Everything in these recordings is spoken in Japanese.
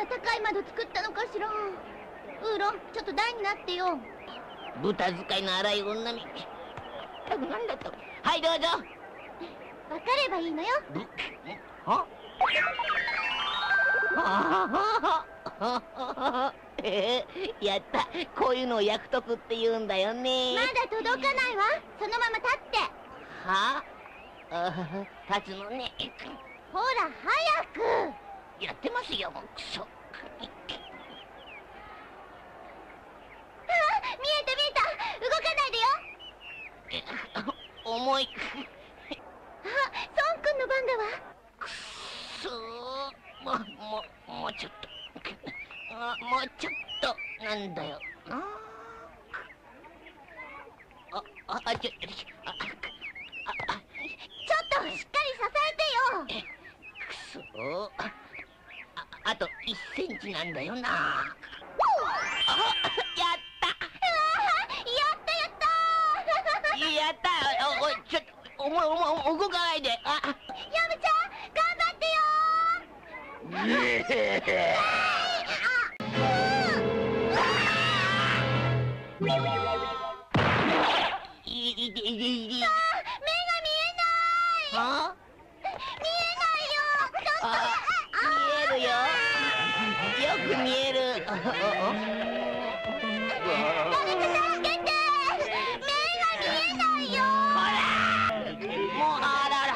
高い窓作ったのかしら。ウーロン、ちょっと台になってよ。 豚使いの荒い女み。なんだと。はいどうぞ。 分かればいいのよ。 はやった。こういうのを役得って言うんだよね。 まだ届かないわ。そのまま立って。 はあ、立つのね。 ほら早く。 やってますよ、クソ。 見えた見えた。動かないでよ。 重い。 あ、ソンくんの番だわ。 くっそー。もうちょっと。もうちょっとなんだよな。ちょっとしっかり支えてよ。 くそ。あと1センチなんだよな。やった。やった。おい、ちょっとお前動かないで。 ヤムちゃん頑張ってよ。 は？ 見えないよ。ちょっと。 見えるよ。よく見える。 誰か助けて。目が見えないよ。 ほら。もうあらら。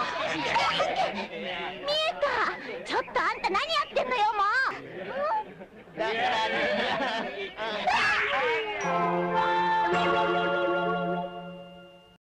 見えた。ちょっとあんた何やってんのよもう。 だからね。